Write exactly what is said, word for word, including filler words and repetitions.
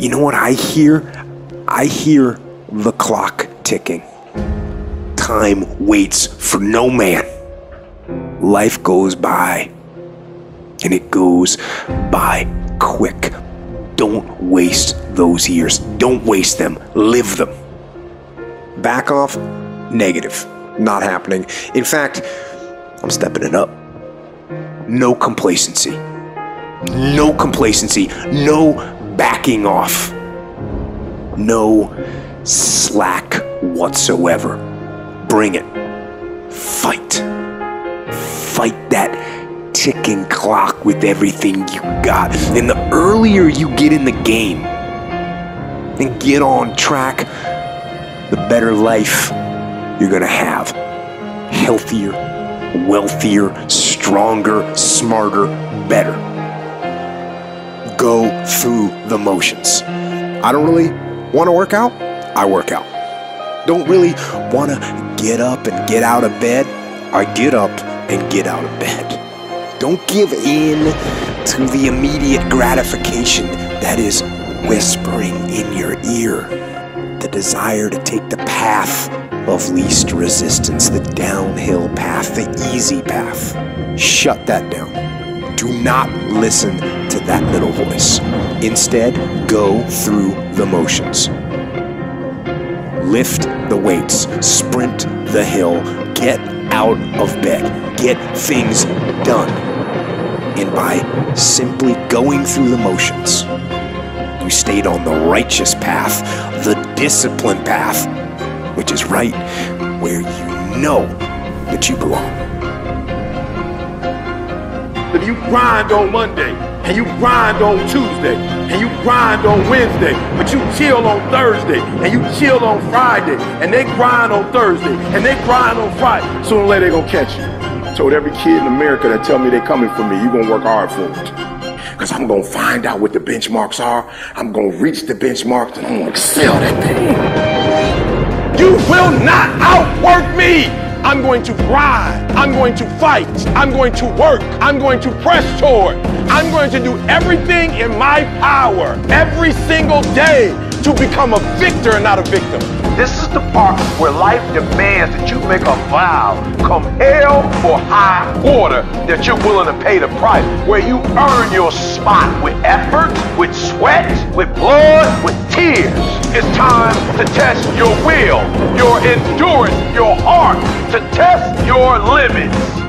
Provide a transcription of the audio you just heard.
You know what I hear? I hear the clock ticking. Time waits for no man. Life goes by, and it goes by quick. Don't waste those years. Don't waste them. Live them. Back off? Negative. Not happening. In fact, I'm stepping it up. No complacency. No complacency. No backing off. No slack whatsoever. Bring it. Fight. Fight that ticking clock with everything you got. And the earlier you get in the game and get on track, the better life you're gonna have. Healthier, wealthier, stronger, smarter, better. Go through the motions. I don't really want to work out, I work out. Don't really want to get up and get out of bed, I get up and get out of bed. Don't give in to the immediate gratification that is whispering in your ear. The desire to take the path of least resistance, the downhill path, the easy path. Shut that down. Do not listen to that little voice. Instead, go through the motions. Lift the weights, sprint the hill, get out of bed, get things done. And by simply going through the motions, you stayed on the righteous path, the disciplined path, which is right where you know that you belong. If you grind on Monday, and you grind on Tuesday, and you grind on Wednesday, but you chill on Thursday, and you chill on Friday, and they grind on Thursday, and they grind on Friday, sooner or later they gonna catch you. I told every kid in America that tell me they coming for me, you gonna work hard for it. Because I'm gonna find out what the benchmarks are, I'm gonna reach the benchmarks, and I'm gonna excel that thing. You will not outwork me! I'm going to grind, I'm going to fight, I'm going to work, I'm going to press toward, I'm going to do everything in my power every single day to become a victor and not a victim. This is the part where life demands that you make a vow, come hell or high water, that you're willing to pay the price, where you earn your spot with effort, with sweat, with blood, with tears. It's time to test your will, your endurance, your heart, to test your limits.